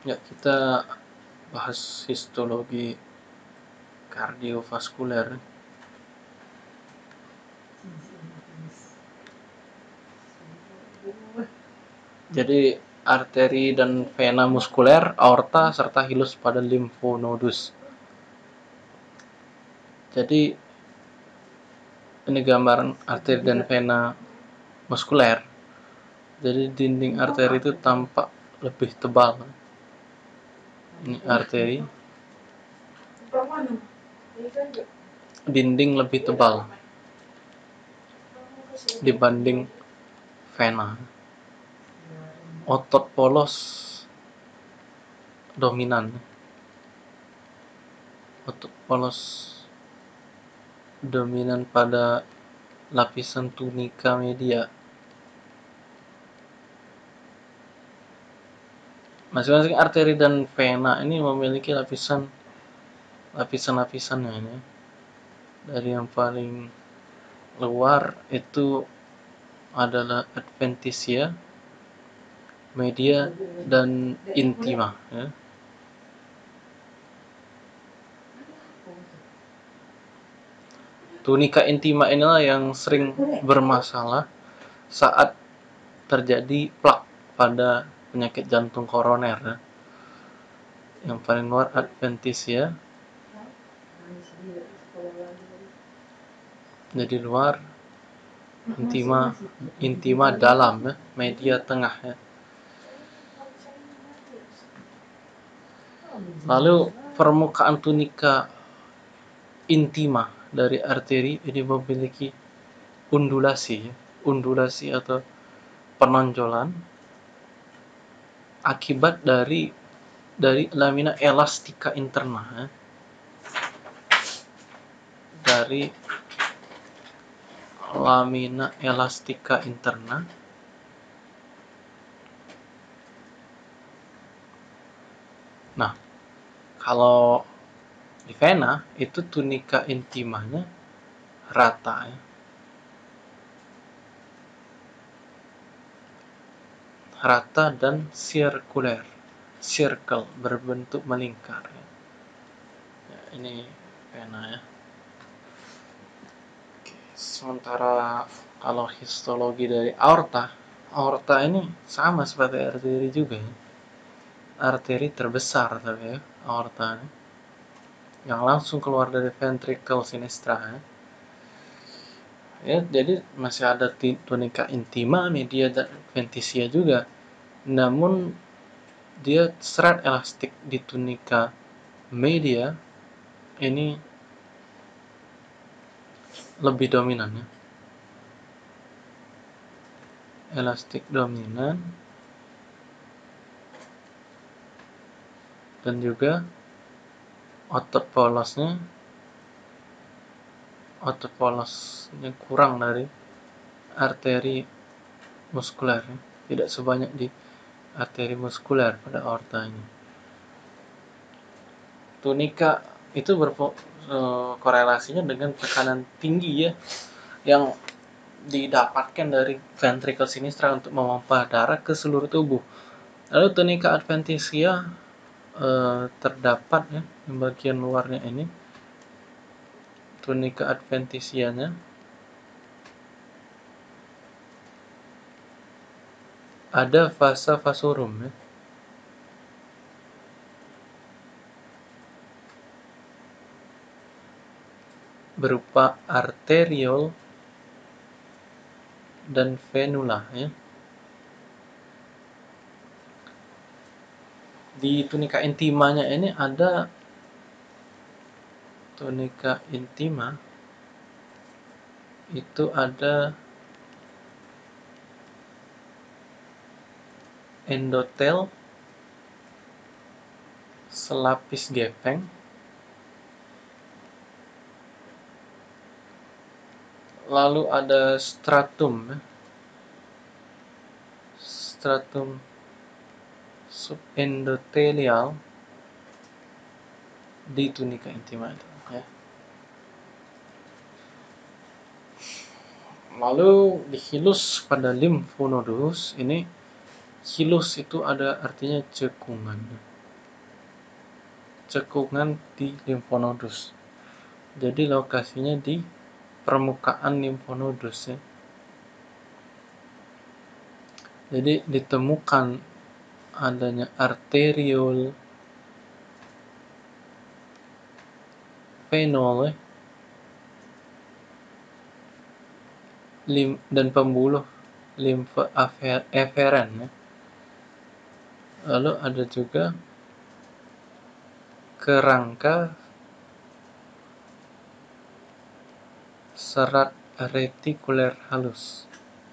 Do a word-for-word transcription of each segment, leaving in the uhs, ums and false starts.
Ya, kita bahas histologi kardiovaskuler. Jadi, arteri dan vena muskuler, aorta, serta hilus pada limfonodus. Jadi, ini gambaran arteri dan vena muskuler. Jadi, dinding arteri itu tampak lebih tebal. Ini arteri. Dinding lebih tebal dibanding vena. Otot polos dominan. Otot polos dominan pada lapisan tunika media. Masing-masing arteri dan vena ini memiliki lapisan lapisan-lapisannya ini. Dari yang paling luar itu adalah adventitia, media, dan intima. Ya. Tunika intima inilah yang sering bermasalah saat terjadi plak pada penyakit jantung koroner. Ya. Yang paling luar adventitia, jadi luar, intima, intima dalam, ya. Media tengah. Ya. Lalu permukaan tunika intima dari arteri ini memiliki undulasi, ya. Undulasi atau penonjolan akibat dari dari lamina elastika interna. Ya. Dari lamina elastika interna. Nah, kalau di vena itu tunika intimanya rata, ya. Rata dan sirkuler, circle, berbentuk melingkar. Ya. Ya, ini vena, ya. Oke, sementara kalau histologi dari aorta, aorta ini sama seperti arteri juga, ya. Arteri terbesar tapi, ya, aorta ini, yang langsung keluar dari ventricle sinistra. Ya. Ya, jadi masih ada tunika intima, media, dan adventitia juga. Namun dia serat elastik di tunika media ini lebih dominan, ya. Elastik dominan, dan juga otot polosnya otot polosnya kurang dari arteri muskuler, ya. Tidak sebanyak di arteri muskuler pada aorta ini. Tunika itu berkorelasinya dengan tekanan tinggi, ya, yang didapatkan dari ventricle sinistra untuk memompa darah ke seluruh tubuh. Lalu tunika adventitia eh, terdapat, ya, di bagian luarnya ini. Tunika adventitianya ada vasa vasorum, ya. Berupa arteriol dan venula, ya. Di tunika intimanya ini ada tunika intima itu ada endotel selapis gepeng, lalu ada stratum, ya. Stratum subendotelial di tunika intima itu, ya. Lalu di hilus pada limfonodus ini, hilus itu ada artinya cekungan. cekungan di limfonodus. Jadi lokasinya di permukaan limfonodus ya. Jadi ditemukan adanya arteriol venol ya, lim, dan pembuluh limfa eferen ya. Lalu ada juga kerangka serat retikuler halus.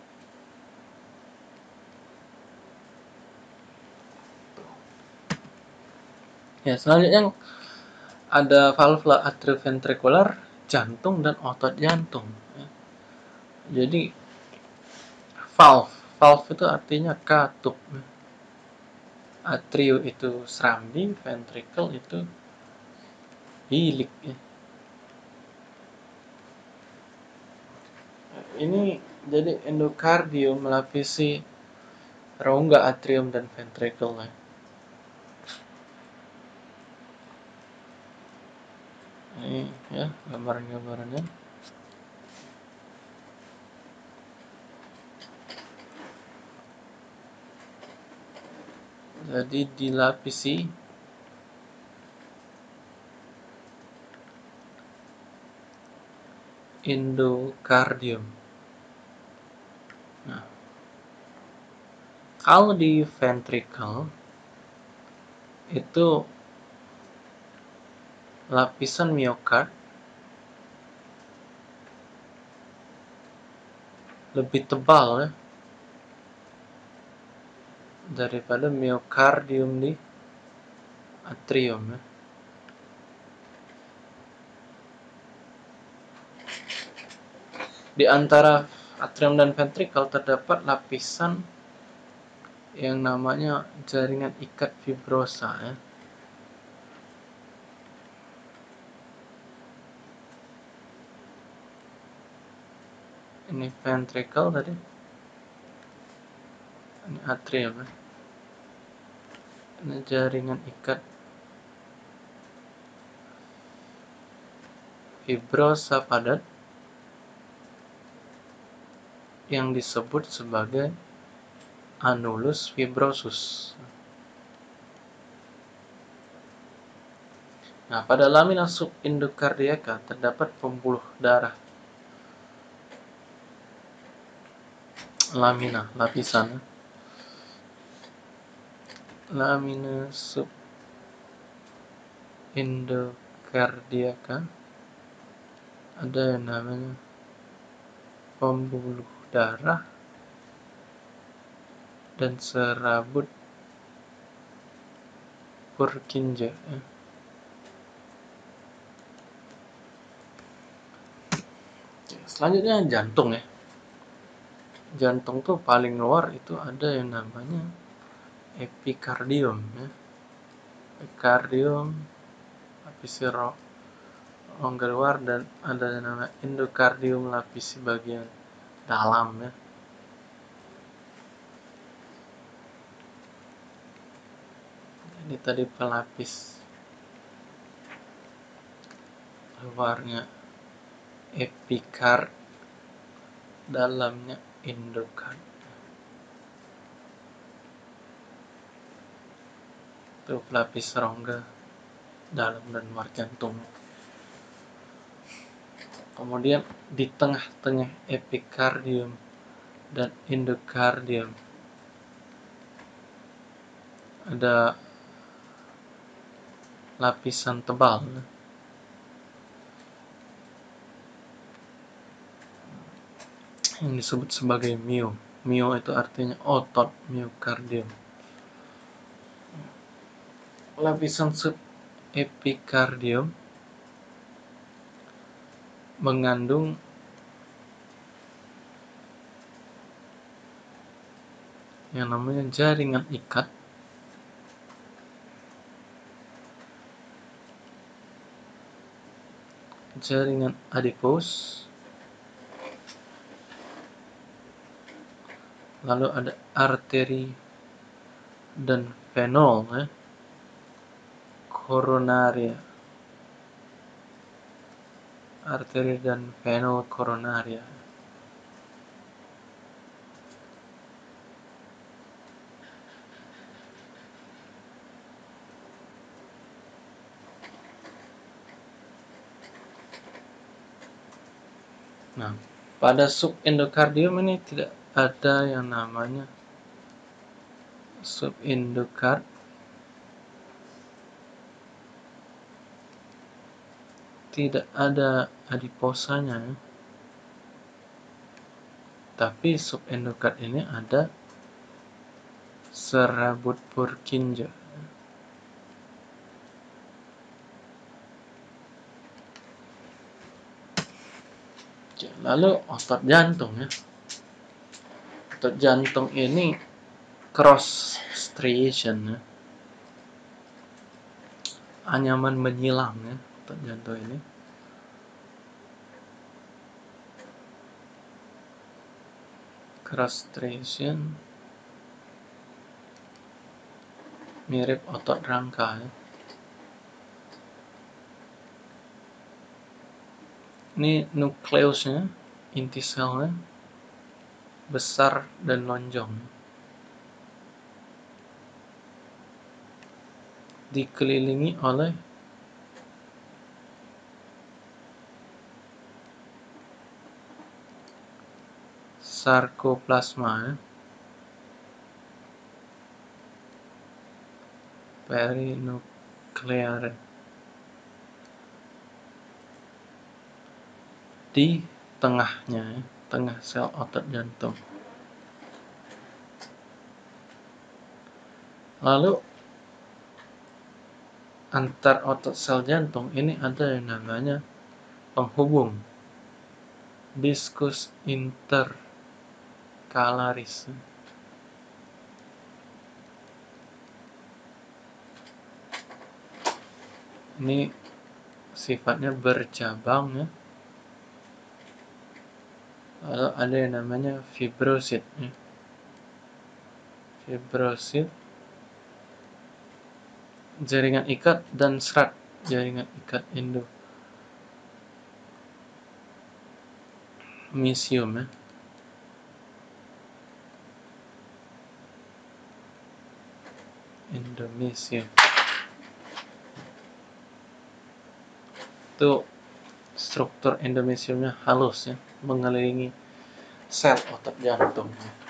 Ya, selanjutnya ada valvula atrioventrikular, jantung dan otot jantung. Ya. Jadi valve, valve itu artinya katup. Ya. Atrio itu serambi, ventricle itu bilik. Ya. Ini jadi endokardium melapisi rongga atrium dan ventricle. Ya. Ini ya gambaran-gambarannya. Jadi dilapisi endokardium. Nah, kalau di ventricle itu lapisan miokard lebih tebal ya daripada miokardium di atrium ya. Di antara atrium dan ventricle terdapat lapisan yang namanya jaringan ikat fibrosa ya. Ini ventricle tadi, ini atrium ya. Ini jaringan ikat fibrosa padat yang disebut sebagai annulus fibrosus. Nah, pada lamina subendokardiaka terdapat pembuluh darah. Lamina, lapisan. Lamina subendokardiaka ada yang namanya pembuluh darah dan serabut Purkinje ya. Selanjutnya jantung ya. Jantung tuh paling luar itu ada yang namanya epikardium ya. Epikardium lapisi rongga luar dan ada yang namanya endokardium lapisi bagian dalam ya. Ini tadi pelapis luarnya epikard, dalamnya endokard. Itu pelapis rongga dalam dan luar jantung. Kemudian di tengah-tengah epikardium dan endokardium ada lapisan tebal yang disebut sebagai myo. Myo itu artinya otot miokardium. Lapisan subepikardium mengandung yang namanya jaringan ikat jaringan adipos, lalu ada arteri dan venol ya. koronaria, arteri dan vena koronaria. Nah, pada subendokardium ini tidak ada yang namanya subendokard, tidak ada adiposanya, tapi subendokard ini ada serabut Purkinje. Lalu otot jantung ya. Otot jantung ini cross striation ya. Anyaman menyilang ya, otot jantung ini. Cross striation mirip otot rangka ya. Ini nukleusnya, inti selnya besar dan lonjong, dikelilingi oleh sarkoplasma ya. Perinuklear. Di tengahnya, tengah sel otot jantung. Lalu antar otot sel jantung ini ada yang namanya penghubung, diskus intercalaris. Ini sifatnya bercabang ya. Lalu ada yang namanya fibrosit ya. Fibrosit, jaringan ikat dan serat, jaringan ikat endomysium ya. Endomysium itu struktur endomysiumnya halus ya, mengelilingi sel otot jantung.